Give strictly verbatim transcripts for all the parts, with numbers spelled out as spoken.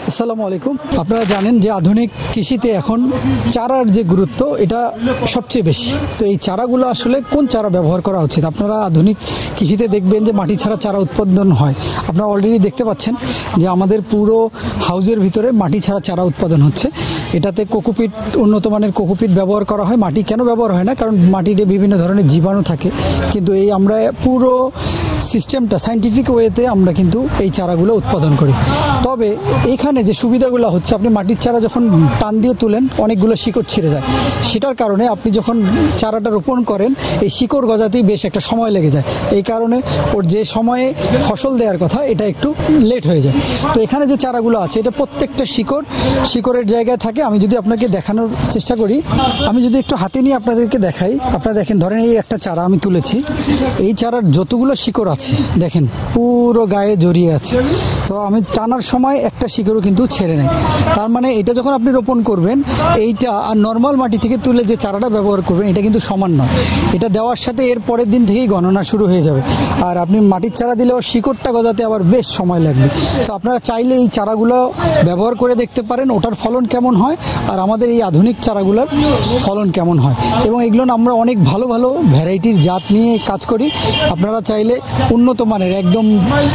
আসসালামু আলাইকুম। আপনারা জানেন যে আধুনিক কৃষিতে এখন চারার যে গুরুত্ব এটা সবচেয়ে বেশি। তো এই চারাগুলো আসলে কোন চারা ব্যবহার করা উচিত? আপনারা আধুনিক কৃষিতে দেখবেন যে মাটি ছাড়া চারা উৎপাদন হয়। আপনারা অলরেডি দেখতে পাচ্ছেন যে আমাদের পুরো হাউজের ভিতরে মাটি ছাড়া চারা উৎপাদন হচ্ছে। এটাতে কোকোপিট, উন্নত মানের কোকোপিট ব্যবহার করা হয়। মাটি কেন ব্যবহার হয় না? কারণ মাটিতে বিভিন্ন ধরনের জীবাণু থাকে, কিন্তু এই আমরা পুরো সিস্টেমটা সায়েন্টিফিক ওয়েতে আমরা কিন্তু এই চারাগুলো উৎপাদন করি। তবে এইখানে যে সুবিধাগুলো হচ্ছে, আপনি মাটির চারা যখন টান দিয়ে তুলেন অনেকগুলো শিকড় ছিঁড়ে যায়। সেটার কারণে আপনি যখন চারাটা রোপণ করেন এই শিকড় গজাতেই বেশ একটা সময় লেগে যায়। এই কারণে ওর যে সময়ে ফসল দেওয়ার কথা এটা একটু লেট হয়ে যায়। তো এখানে যে চারাগুলো আছে এটা প্রত্যেকটা শিকড় শিকড়ের জায়গায় থাকে। আমি যদি আপনাকে দেখানোর চেষ্টা করি, আমি যদি একটু হাতে নিয়ে আপনাদেরকে দেখাই, আপনারা দেখেন, ধরেন এই একটা চারা আমি তুলেছি, এই চারার যতগুলো শিকড় আছে দেখেন পুরো গায়ে জড়িয়ে আছে। তো আমি টানার সময় একটা শিকড়ও কিন্তু ছেড়ে নেয়। তার মানে এটা যখন আপনি রোপণ করবেন এইটা আর নর্মাল মাটি থেকে তুলে যে চারাটা ব্যবহার করবেন এটা কিন্তু সমান নয়। এটা দেওয়ার সাথে এর পরের দিন থেকেই গণনা শুরু হয়ে যাবে। আর আপনি মাটির চারা দিলে ওর শিকড়টা গজাতে আবার বেশ সময় লাগবে। তো আপনারা চাইলে এই চারাগুলো ব্যবহার করে দেখতে পারেন ওটার ফলন কেমন হয় আর আমাদের এই আধুনিক চারাগুলোর ফলন কেমন হয়। এবং এগুলো আমরা অনেক ভালো ভালো ভ্যারাইটির জাত নিয়ে কাজ করি। আপনারা চাইলে উন্নত মানের একদম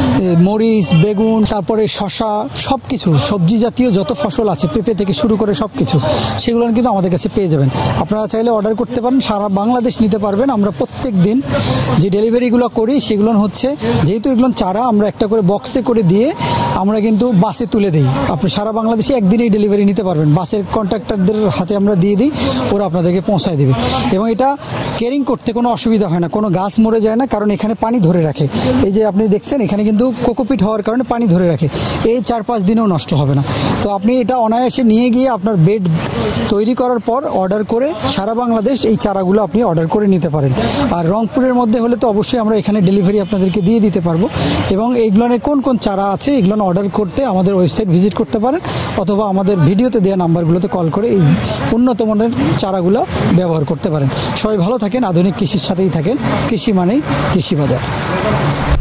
মরিচ, বেগুন, তারপরে শশা, সব কিছু সবজি জাতীয় যত ফসল আছে পেঁপে থেকে শুরু করে সব কিছু সেগুলো কিন্তু আমাদের কাছে পেয়ে যাবেন। আপনারা চাইলে অর্ডার করতে পারেন, সারা বাংলাদেশ নিতে পারবেন। আমরা প্রত্যেক দিন যে ডেলিভারিগুলো করি সেগুলো হচ্ছে, যেহেতু এগুলো চারা আমরা একটা করে বক্সে করে দিয়ে আমরা কিন্তু বাসে তুলে দিই। আপনি সারা বাংলাদেশে একদিনেই ডেলিভারি নিতে পারবেন। বাসের কন্ট্রাক্টরদের হাতে আমরা দিয়ে দিই, ওরা আপনাদেরকে পৌঁছায় দেবে। এবং এটা কেয়ারিং করতে কোনো অসুবিধা হয় না, কোনো গাছ মরে যায় না, কারণ এখানে পানি ধরে রাখে। এই যে আপনি দেখছেন এখানে কিন্তু কোকোপিট হওয়ার কারণে পানি ধরে রাখে, এই চার পাঁচ দিনেও নষ্ট হবে না। তো আপনি এটা অনায়াসে নিয়ে গিয়ে আপনার বেড তৈরি করার পর অর্ডার করে সারা বাংলাদেশ এই চারাগুলো আপনি অর্ডার করে নিতে পারেন। আর রংপুরের মধ্যে হলে তো অবশ্যই আমরা এখানে ডেলিভারি আপনাদেরকে দিয়ে দিতে পারবো। এবং এইগুলোর কোন কোন চারা আছে এগুলো অর্ডার করতে আমাদের ওয়েবসাইট ভিজিট করতে পারেন, অথবা আমাদের ভিডিওতে দেওয়া নাম্বারগুলোতে কল করে এই উন্নত মানের চারাগুলো ব্যবহার করতে পারেন। সবাই ভালো থাকেন, আধুনিক কৃষির সাথেই থাকেন। কৃষি মানেই কৃষি বাজার।